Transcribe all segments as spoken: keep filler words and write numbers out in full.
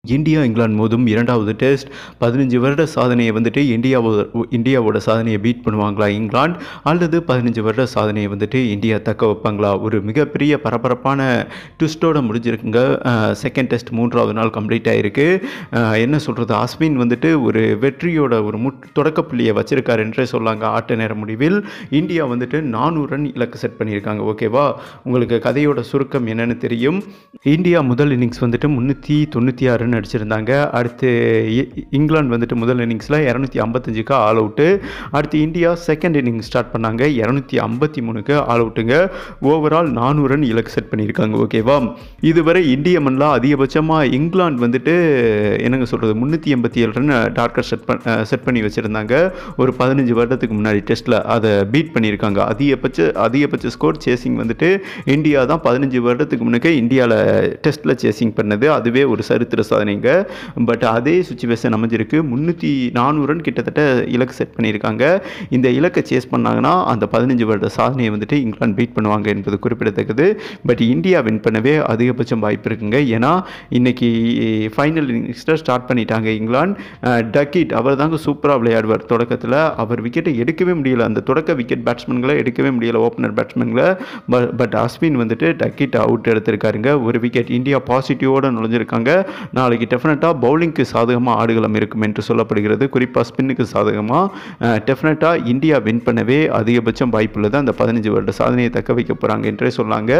India England மோதும் இரண்டாவது test பதினஞ்சு வருட சாதனையை வந்துட்டு இந்தியாவோ இந்தியாவோட சாதனையை பீட் பண்ணுவாங்களா இங்கிலாந்து, அல்லது பதினஞ்சு வருட சாதனையை வந்துட்டு இந்தியா தக்க வைப்பாங்களா? ஒரு மிகப்பெரிய பரபரப்பான ட்விஸ்ட்டோடு முடிஞ்சிருக்குங்க. செகண்ட் டெஸ்ட் மூன்றாவது நாள் கம்ப்ளீட் ஆகிருக்கு. என்ன சொல்கிறது, அஸ்வின் வந்துட்டு ஒரு வெற்றியோட ஒரு முட் தொடக்கப்புள்ளியை வச்சிருக்காரு என்றே சொல்லாங்க. ஆட்ட நேர முடிவில் இந்தியா வந்துட்டு நானூறு ரன் இலக்கு செட் பண்ணியிருக்காங்க. ஓகேவா, உங்களுக்கு கதையோட சுருக்கம் என்னென்னு தெரியும். இந்தியா முதல் இன்னிங்ஸ் வந்துட்டு முந்நூற்றி தொண்ணூற்றி ஆறு ரன் அடிச்சிருந்தாங்க. அடுத்து இங்கிலாந்து வந்துட்டு முதல் இன்னிங்ஸில் இரநூத்தி ஐம்பத்தஞ்சுக்கு ஆல் அவுட்டு. அடுத்து இந்தியா செகண்ட் இன்னிங்ஸ் ஸ்டார்ட் பண்ணாங்க, இரநூத்தி ஐம்பத்தி மூணுக்கு ஆல் அவுட்டுங்க. ஓவரால் நானூறு ரன் இலக்கு செட் பண்ணியிருக்காங்க. ஓகேவா, இதுவரை இந்திய மண்ணில் அதிகபட்சமாக இங்கிலாந்து வந்துட்டு என்னங்க சொல்கிறது முந்நூற்றி எண்பத்தி ஏழு ரன் டார்கெட் செட் பண்ண செட் பண்ணி வச்சுருந்தாங்க ஒரு பதினஞ்சு வருடத்துக்கு முன்னாடி டெஸ்ட்டில். அதை பீட் பண்ணியிருக்காங்க. அதிகபட்ச அதிகபட்ச ஸ்கோர் சேசிங் வந்துட்டு இந்தியா தான் பதினஞ்சு வருடத்துக்கு முன்னே இந்தியாவில் டெஸ்ட்டில் சேசிங் பண்ணது. அதுவே ஒரு சரித்திர சாதனைங்க. பட் அதே சுச்சுவேஷன் அமைஞ்சிருக்கு. முந்நூற்றி நானூறு ரன் கிட்டத்தட்ட இலக்கு செட் பண்ணியிருக்காங்க. இந்த இலக்கை சேஸ் பண்ணாங்கன்னா அந்த பதினஞ்சு வருட சாதனையை வந்துட்டு இங்கிலாந்து பீட் பண்ணுவாங்க என்பது குறிப்பிடத்தக்கது. பட் இந்தியா வின் பண்ணவே அதிகபட்சம் வாய்ப்பு இருக்குங்க. ஏன்னா இன்னைக்கு ஃபைனல் இன்னிங்ஸில் ஸ்டார்ட் பண்ணிட்டாங்க இங்கிலாந்து. டக்கிட் அவர் தாங்க சூப்பராக விளையாடுவார். தொடக்கத்தில் அவர் விக்கெட்டை எடுக்கவே முடியல. அந்த தொடக்க விக்கெட் பேட்ஸ்மேன்களை எடுக்கவே முடியல, ஓப்பனர் பேட்ஸ்மேன்களை. பட் அஸ்வின் வந்துட்டு டக்கிட் அவுட் எடுத்திருக்காருங்க. ஒரு விக்கெட். இந்தியா பாசிட்டிவோடு நுழைஞ்சிருக்காங்க. நாளைக்கு டெஃபினட்டாக பவுலிங்க்கு சாதகமாக ஆடுகளம் இருக்கும் என்று சொல்லப்படுகிறது. குறிப்பாக ஸ்பின்னுக்கு சாதகமாக டெஃபினட்டாக இந்தியா வின் பண்ணவே அதிகபட்சம் வாய்ப்புள்ளது. அந்த பதினஞ்சு வருட சாதனையை தக்க வைக்க போகிறாங்க என்றே சொன்னாங்க.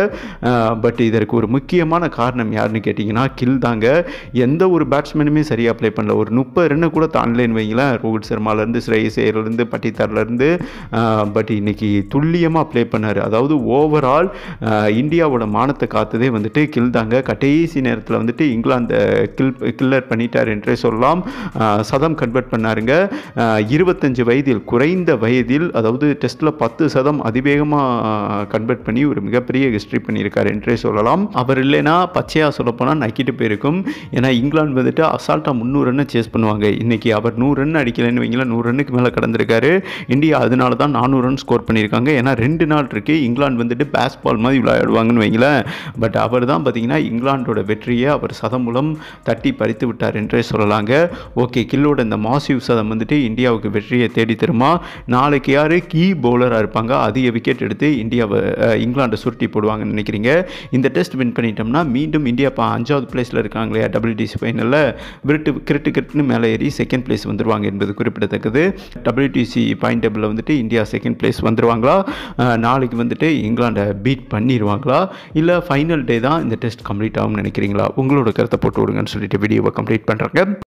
பட் இதற்கு ஒரு முக்கியமான காரணம் யாருன்னு கேட்டிங்கன்னா கில் தாங்க. எந்த ஒரு பேட்ஸ்மேனுமே சரியாக ப்ளே பண்ணல. ஒரு முப்பது ரன்னு கூட தாண்டலேன்னு வைங்களேன். ரோஹித் சர்மாலேருந்து, ஸ்ரேயஸ் ஐயர்லேருந்து, பட்டிதார்லேருந்து. பட் இன்னைக்கு துல்லியமாக ப்ளே பண்ணார். அதாவது ஓவரால் இந்தியாவோட மானத்தை காத்ததே வந்துட்டு கில் தாங்க. கடைசி நேரத்தில் வந்துட்டு இங்கிலாந்து கில் கில்லர் பண்ணிட்டார் என்றே சொல்லலாம். சதம் கன்வெர்ட் பண்ணாருங்க. இருபத்தஞ்சு வயதில், குறைந்த வயதில், அதாவது டெஸ்ட்டில் பத்து சதம் அதிவேகமாக கன்வெர்ட் பண்ணி ஒரு மிகப்பெரிய ஹிஸ்ட்ரி பண்ணியிருக்கார் என்றே சொல்லலாம். அவர் இல்லைன்னா பச்சையாக சொல்லப்போனால் நக்கிட்டு போயிருக்கும். ஏன்னா இங்கிலாந்து வந்துட்டு அசால்ட்டாக முந்நூறு ரன்னை சேஸ் பண்ணுவாங்க. இன்றைக்கி அவர் நூறு ரன் அடிக்கலைன்னு வைங்களா, நூறு ரன்னுக்கு மேலே கடந்திருக்காரு. இந்தியா அதனால தான் நானூறு ரன் ஸ்கோர் பண்ணியிருக்காங்க. ஏன்னா ரெண்டு நாள் இருக்குது. இங்கிலாந்து வந்துட்டு பேஸ் பால் மாதிரி விளையாடுவாங்கன்னு வைங்களேன். பட் அவர் தான் பார்த்தீங்கன்னா இங்கிலாண்டோட வெற்றியை அவர் சதம் மூலம் தட்டி பறித்து விட்டார் என்றே சொல்லலாங்க. ஓகே, கில்லோட இந்த மாசிவ் சதம் வந்துட்டு இந்தியாவுக்கு வெற்றியை தேடி தருமா? நாளைக்கு யார் கீ பவுலராக இருப்பாங்க, அதிக விக்கெட் எடுத்து இந்தியாவை இங்கிலாண்டை சுருட்டி போடுவாங்கன்னு நினைக்கிறீங்க? இந்த டெஸ்ட் வின் பண்ணிட்டோம்னா மீண்டும் இந்தியா இப்போ அஞ்சாவது பிளேஸில் இருக்காங்களே டபிள்யூடிசி ஃபைனலில், விருட்டு கிரிட்டு கிரிட்டுன்னு மேலே ஏறி செகண்ட் பிளேஸ் வந்துருவாங்க என்பது குறிப்பிடத்தக்கது. டபிள்யூடிசி பாயிண்ட் டேபிளில் வந்துட்டு இந்தியா செகண்ட் பிளேஸ் வந்துருவாங்களா? நாளைக்கு வந்துட்டு இங்கிலாண்டை பீட் பண்ணிடுவாங்களா? இல்லை ஃபைனல் டே தான் இந்த டெஸ்ட் கம்ப்ளீட் ஆகும்னு நினைக்கிறீங்களா? உங்களோட கருத்தை போட்டு விடுங்கன்னு சொல்லிட்டு வீடியோவை கம்ப்ளீட் பண்ணுறாங்க.